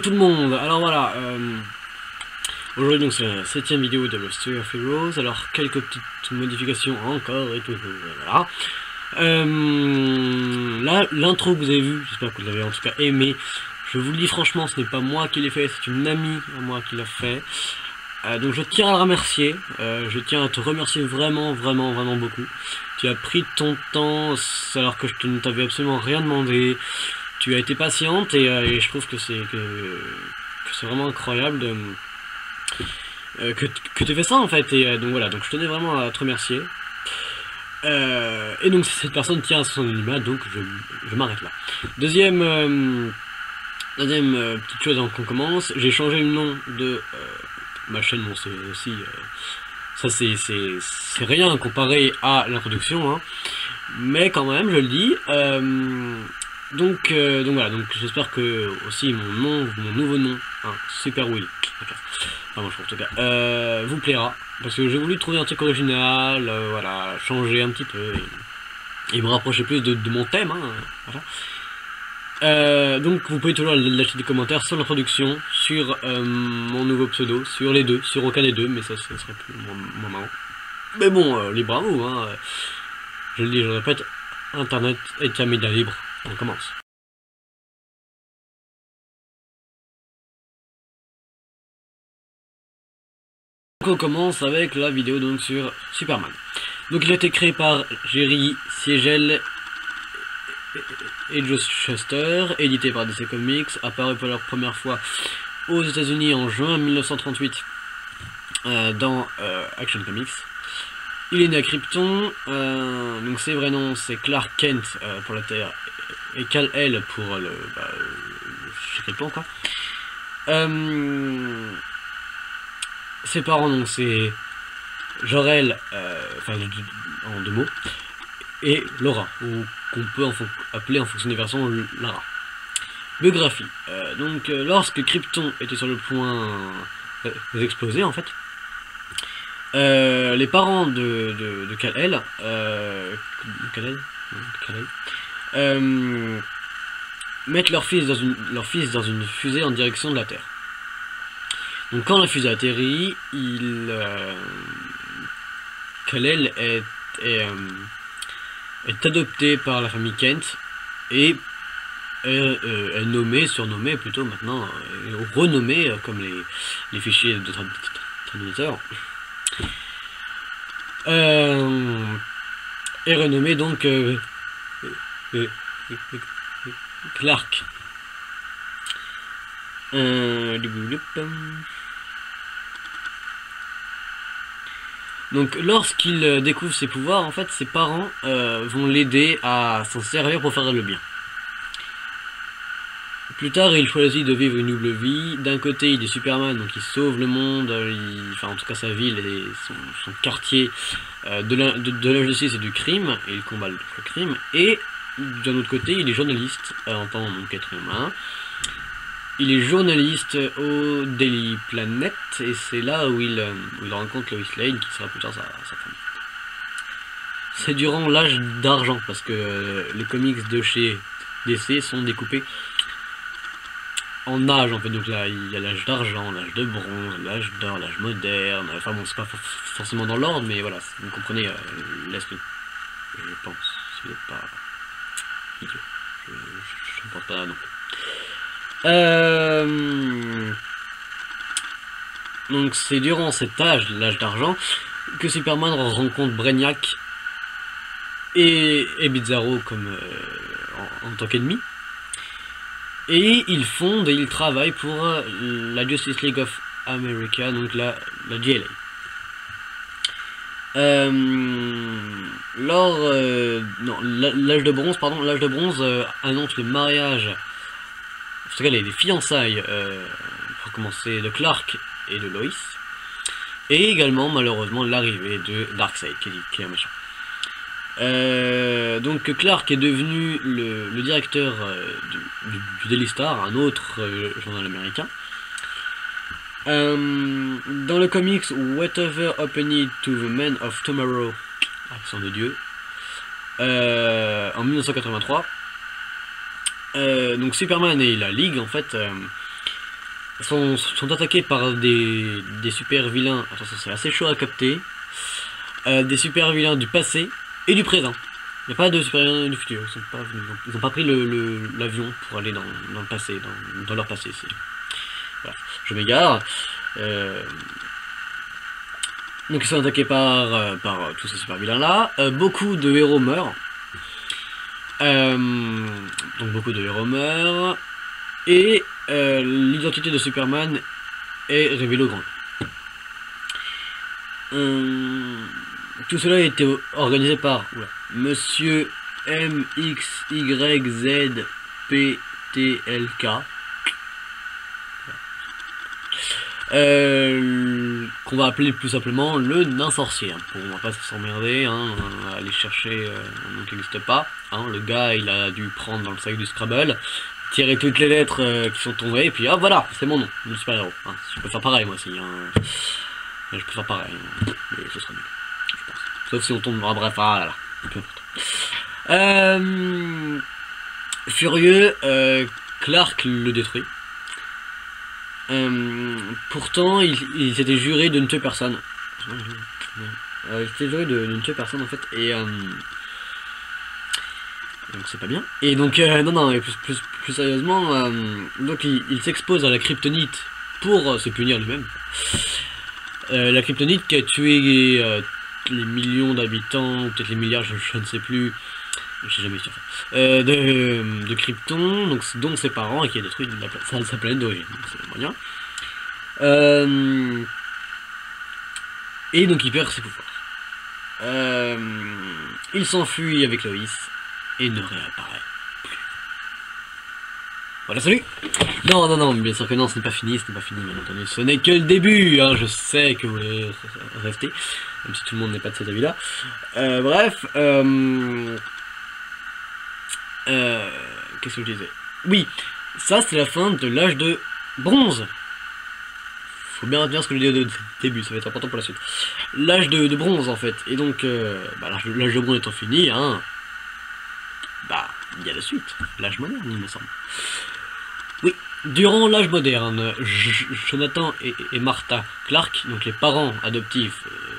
tout le monde. Alors voilà, aujourd'hui donc c'est la 7ème vidéo de Story of Heroes. Alors quelques petites modifications encore et tout, voilà. Là, l'intro que vous avez vu, j'espère que vous l'avez en tout cas aimé. Je vous le dis franchement, ce n'est pas moi qui l'ai fait, c'est une amie à moi qui l'a fait. Donc je tiens à la remercier, je tiens à te remercier vraiment beaucoup. Tu as pris ton temps alors que je ne t'avais absolument rien demandé. Tu as été patiente et je trouve que c'est vraiment incroyable que tu fais ça en fait. Et donc voilà, donc je tenais vraiment à te remercier. Et donc cette personne tient à son anonymat, donc je m'arrête là. Deuxième petite chose avant qu'on commence, j'ai changé le nom de ma chaîne. Bon, c'est aussi ça c'est rien comparé à l'introduction, hein, mais quand même je le dis. Donc voilà, donc j'espère que aussi mon nouveau nom, hein, Super Will, enfin moi je trouve en tout cas, vous plaira, parce que j'ai voulu trouver un truc original, voilà, changer un petit peu et me rapprocher plus de mon thème, hein, voilà. Donc vous pouvez toujours lâcher des commentaires sur l'introduction, sur mon nouveau pseudo, sur les deux, sur aucun des deux, mais ça serait plus moins marrant. Mais bon, libre à vous, hein. Je le dis, je le répète, Internet est un média libre. On commence. Donc on commence avec la vidéo donc sur Superman. Donc il a été créé par Jerry Siegel et Joe Shuster, édité par DC Comics, apparu pour la première fois aux États-Unis en juin 1938 dans Action Comics. Il est né à Krypton, donc ses vrais noms c'est Clark Kent pour la Terre et Kal-El pour le chez Krypton quoi. Ses parents donc c'est Jor-El, enfin en deux mots, et Laura, ou qu'on peut appeler en fonction des versions Lara. Biographie. Donc lorsque Krypton était sur le point d'exploser en fait, les parents de Kal-El, mettent leur fils dans une fusée en direction de la Terre. Donc quand la fusée atterrit, Kal-El est adopté par la famille Kent et est nommé, surnommé plutôt maintenant, renommé comme les fichiers de traducteurs. Est renommé donc Clark. Donc lorsqu'il découvre ses pouvoirs, en fait ses parents vont l'aider à s'en servir pour faire le bien. Plus tard il choisit de vivre une double vie. D'un côté il est Superman, donc il sauve le monde, enfin en tout cas sa ville et son quartier de l'injustice et du crime, et il combat le crime. Et d'un autre côté il est journaliste en tant qu'être humain. Il est journaliste au Daily Planet et c'est là où il rencontre Lois Lane, qui sera plus tard sa femme. C'est durant l'âge d'argent, parce que les comics de chez DC sont découpés en âge en fait. Donc là il y a l'âge d'argent, l'âge de bronze, l'âge d'or, l'âge moderne. Enfin bon, c'est pas forcément dans l'ordre, mais voilà, vous comprenez l'esprit. Je pense, si vous n'êtes pas idiot, je ne pense pas non. Donc c'est durant cet âge, l'âge d'argent, que Superman rencontre Brainiac et Bizarro comme en tant qu'ennemi. Et ils fondent et ils travaillent pour la Justice League of America, donc la JLA. L'âge de bronze, pardon, l'âge de bronze annonce le mariage, en tout cas les fiançailles, pour commencer, de Clark et de Lois, et également malheureusement l'arrivée de Darkseid, qui est un méchant. Donc Clark est devenu le directeur du Daily Star, un autre journal américain. Dans le comics Whatever Happened to the Men of Tomorrow, accent de Dieu, en 1983, donc Superman et la Ligue en fait sont attaqués par des super vilains. Attention, c'est assez chaud à capter. Des super vilains du passé et du présent. Il n'y a pas de super vilains du futur. Ils n'ont pas pris l'avion pour aller dans le passé, dans leur passé. Voilà, je m'égare. Donc ils sont attaqués par tous ces super vilains là. Beaucoup de héros meurent. Donc beaucoup de héros meurent. Et l'identité de Superman est révélée au grand. Tout cela a été organisé par Monsieur MXYZPTLK. Qu'on va appeler plus simplement le nain sorcier. On va pas s'emmerder, hein, on va aller chercher un nom qui n'existe pas. Hein, le gars, il a dû prendre dans le sac du Scrabble, tirer toutes les lettres qui sont tombées, et puis hop, voilà, c'est mon nom, le super-héros. Hein, je peux faire pareil, moi aussi. Hein. Je peux faire pareil, mais ce sera mieux, je pense. Sauf si on tombe... Ah, bref, ah là là, peu importe. Furieux, Clark le détruit. Pourtant, il s'était juré de ne tuer personne. Il s'était juré de ne tuer personne en fait, et donc c'est pas bien. Et donc non, et plus sérieusement, donc il s'expose à la kryptonite pour se punir lui-même. La kryptonite qui a tué les millions d'habitants, peut-être les milliards, je ne sais plus. J'ai jamais su ça. De Krypton, donc dont ses parents, et qui a détruit sa planète d'origine. C'est moyen. Et donc il perd ses pouvoirs. Il s'enfuit avec Lois et ne réapparaît plus. Voilà, salut. Non, bien sûr que non, ce n'est pas fini, bien entendu. Ce n'est que le début, hein, je sais que vous voulez rester, même si tout le monde n'est pas de cet avis-là. Bref, qu'est-ce que je disais? Oui, ça c'est la fin de l'âge de bronze. Faut bien retenir ce que je disais au début, ça va être important pour la suite. L'âge de bronze en fait, et donc l'âge de bronze étant fini, hein, il y a la suite, l'âge moderne il me semble. Oui, durant l'âge moderne, Jonathan et Martha Clark, donc les parents adoptifs,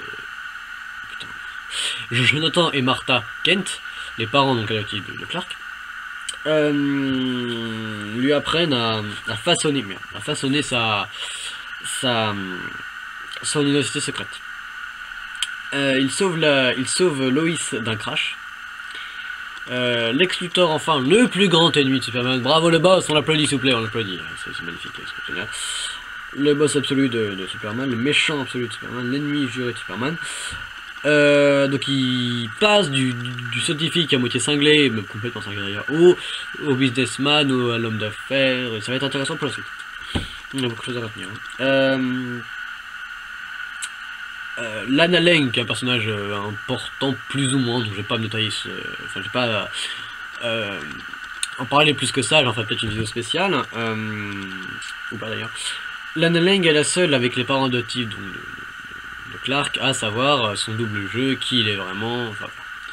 Jonathan et Martha Kent, les parents donc adoptifs de Clark, lui apprennent à façonner son identité secrète. Il sauve Lois d'un crash. Lex Luthor, enfin le plus grand ennemi de Superman. Bravo le boss, on l'applaudit s'il vous plaît, on l'applaudit. C'est magnifique, exceptionnel. Le boss absolu de Superman, le méchant absolu de Superman, l'ennemi juré de Superman. Donc il passe du scientifique à moitié cinglé, même complètement cinglé d'ailleurs, au businessman, à l'homme d'affaires, et ça va être intéressant pour la suite. Il y a beaucoup de choses à retenir. Lana Lang, qui est un personnage important plus ou moins, donc je vais pas me détailler, enfin je vais pas en parler plus que ça, j'en ferai peut-être une vidéo spéciale, ou pas d'ailleurs. Lana Lang est la seule avec les parents adoptifs donc de Clark à savoir son double jeu, qui il est vraiment, enfin,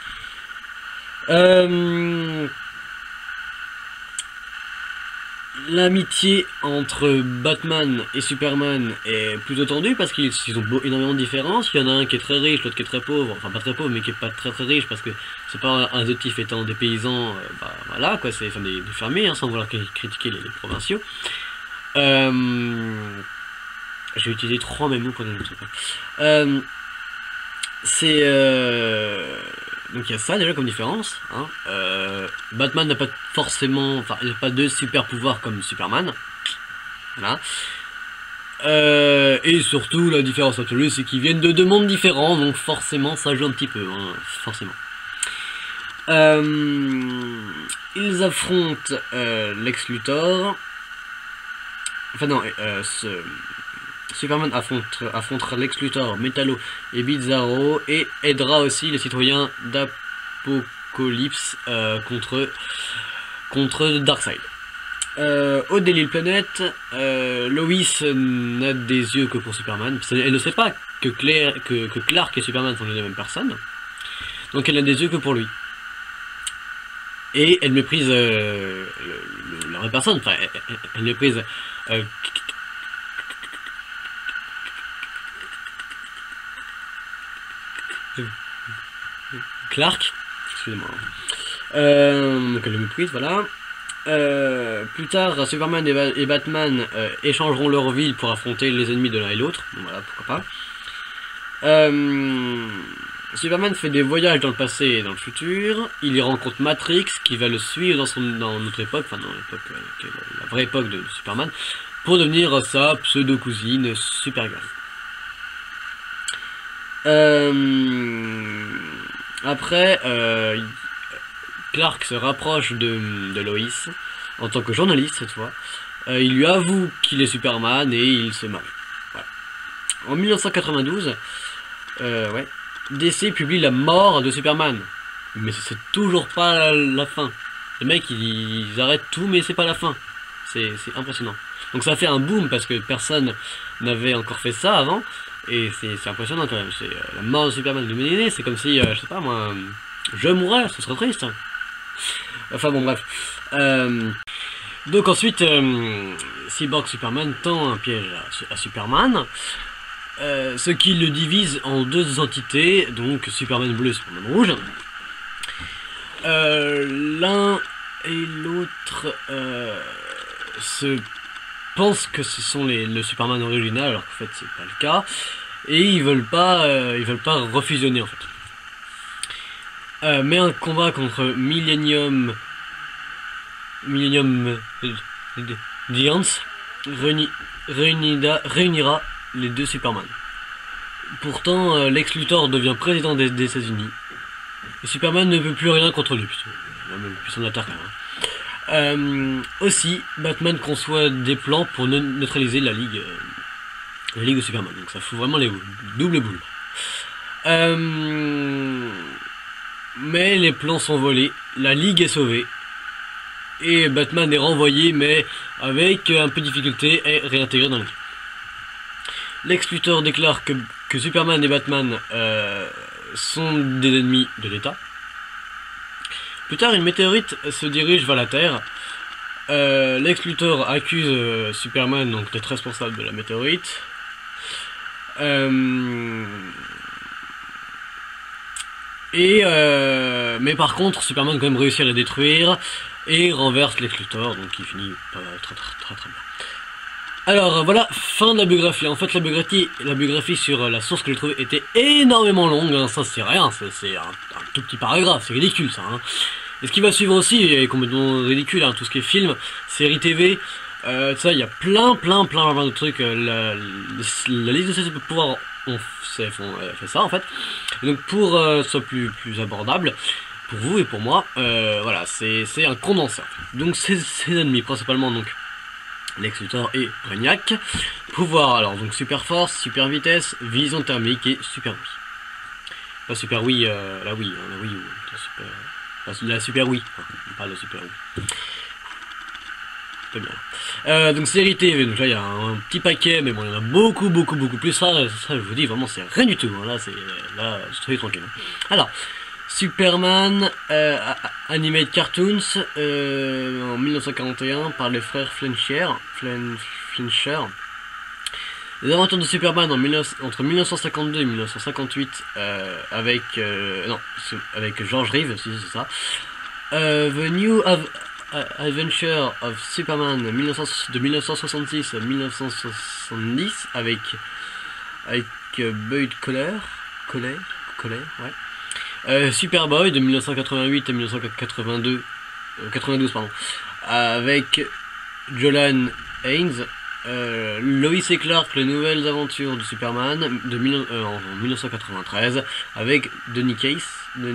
l'amitié entre Batman et Superman est plutôt tendue parce qu'ils ont énormément de différences. Il y en a un qui est très riche, l'autre qui est très pauvre, enfin pas très pauvre mais qui est pas très riche parce que c'est pas un adoptif étant des paysans, voilà quoi, c'est enfin, des fermiers, hein, sans vouloir critiquer les provinciaux. J'ai utilisé 3 mêmes mots pour ne sais pas. Donc il y a ça déjà comme différence, hein. Batman n'a pas forcément, enfin il n'a pas de super pouvoir comme Superman, voilà. Et surtout la différence absolue c'est qu'ils viennent de 2 mondes différents, donc forcément ça joue un petit peu, hein, forcément. Ils affrontent Lex Luthor, enfin non, Superman affrontera Lex Luthor, Metallo et Bizarro, et aidera aussi les citoyens d'Apocalypse contre Darkseid. Au Daily Planet, Lois n'a des yeux que pour Superman. Elle ne sait pas que Clark et Superman sont les mêmes personnes, donc elle n'a des yeux que pour lui. Et elle méprise la vraie personne, enfin elle méprise Clark, excusez-moi. Donc le méprise, voilà. Plus tard, Superman et Batman échangeront leur vie pour affronter les ennemis de l'un et l'autre. Voilà, pourquoi pas. Superman fait des voyages dans le passé et dans le futur. Il y rencontre Matrix qui va le suivre dans notre époque, enfin dans l'époque, la vraie époque de Superman, pour devenir sa pseudo-cousine Supergirl. Après, Clark se rapproche de Lois en tant que journaliste cette fois. Il lui avoue qu'il est Superman et il se marie. Voilà. En 1992, DC publie la mort de Superman. Mais c'est toujours pas la fin. Les mecs ils arrêtent tout mais c'est pas la fin. C'est impressionnant. Donc ça fait un boom parce que personne n'avait encore fait ça avant. Et c'est impressionnant quand même. C'est la mort de Superman de Ménéné, c'est comme si, je sais pas moi, je mourrais, ce serait triste. Enfin bon bref. Donc ensuite, Cyborg Superman tend un piège à Superman. Ce qui le divise en deux entités, donc Superman bleu et Superman rouge. L'un et l'autre se pensent que ce sont le Superman original, alors qu'en fait c'est pas le cas, et ils veulent pas refusionner en fait. Mais un combat contre Millennium Giants réunira les deux Superman. Pourtant, Lex Luthor devient président des États-Unis. Et Superman ne peut plus rien contre lui, puisqu'il a même plus son attaque. Aussi, Batman conçoit des plans pour neutraliser la Ligue de Superman. Donc ça fout vraiment les doubles boules. Mais les plans sont volés, la Ligue est sauvée. Et Batman est renvoyé, mais avec un peu de difficulté, est réintégré dans l'équipe. Lex Luthor déclare que Superman et Batman sont des ennemis de l'État. Plus tard, une météorite se dirige vers la Terre. Lex Luthor accuse Superman donc d'être responsable de la météorite. Mais par contre, Superman quand même réussit à la détruire et renverse Lex Luthor, donc il finit très bien. Alors voilà, fin de la biographie. En fait, la biographie sur la source que j'ai trouvée était énormément longue, hein. Ça c'est rien, c'est un tout petit paragraphe, c'est ridicule ça. Hein. Et ce qui va suivre aussi est complètement ridicule, hein. Tout ce qui est film, série TV, ça il y a plein de trucs. La liste de ces pouvoirs fait ça en fait. Et donc pour soit plus abordable pour vous et pour moi, voilà, c'est un condensé. En fait. Donc ces ennemis principalement donc Lex Luthor et Brainiac. Pouvoir, alors donc super force, super vitesse, vision thermique et super Wii. Pas super Wii, la Wii, hein, la Wii ou la super Wii, enfin, pas la super Wii. Très bien. Donc série TV, donc là il y a un petit paquet, mais bon il y en a beaucoup plus. Ça je vous dis vraiment c'est rien du tout. Hein, là c'est tranquille. Hein. Alors. Superman Animated Cartoons en 1941 par les frères Fleischer. Les aventures de Superman entre 1952 et 1958 avec George Reeves, si c'est ça. The New Adventure of Superman de 1966 à 1970 avec Bud Collyer, ouais. Superboy de 1988 à 1992 pardon, avec Jolan Haynes. Lois et Clark, les nouvelles aventures de Superman en 1993 avec Donny Cates.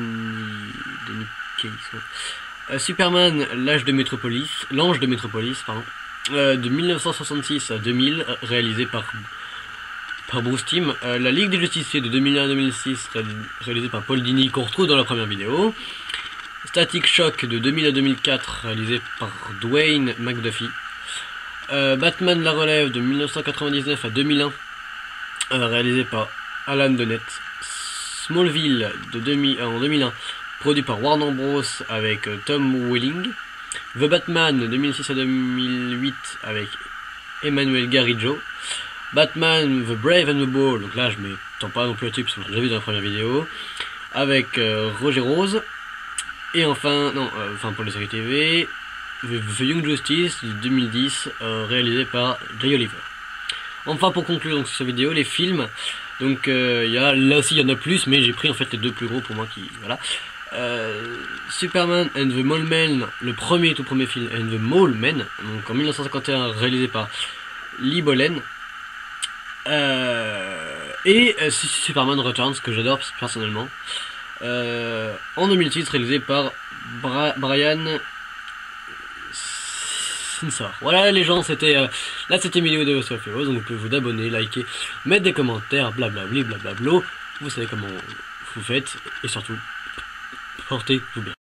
Ouais. Superman, l'ange de Métropolis, pardon, de 1966 à 2000, réalisé par Bruce Timm. La Ligue des Justiciers de 2001 à 2006, réalisé par Paul Dini, qu'on retrouve dans la première vidéo. Static Shock de 2000 à 2004, réalisé par Dwayne McDuffie. Batman la relève de 1999 à 2001, réalisé par Alan Donnett. Smallville en 2001, produit par Warner Bros avec Tom Welling. The Batman de 2006 à 2008 avec Emmanuel Garrido. Batman The Brave and the Bold, donc là je mets t'en pas non plus là-dessus parce qu'on l'a déjà vu dans la première vidéo, avec Roger Rose, et enfin, pour les séries TV, The Young Justice de 2010, réalisé par Jay Oliver. Enfin, pour conclure donc sur cette vidéo, les films, donc là aussi il y en a plus, mais j'ai pris en fait les deux plus gros pour moi qui, voilà. Superman and the Mole Men, le tout premier film, and the Mole Men, donc en 1951, réalisé par Lee Bolen. Et Superman Returns, que j'adore personnellement, en 2006, réalisé par Brian Sinsor. Voilà les gens, c'était là c'était une vidéo de Sophie Rose, donc vous pouvez vous abonner, liker, mettre des commentaires, blablabli, blablablo, vous savez comment vous faites, et surtout, portez-vous bien.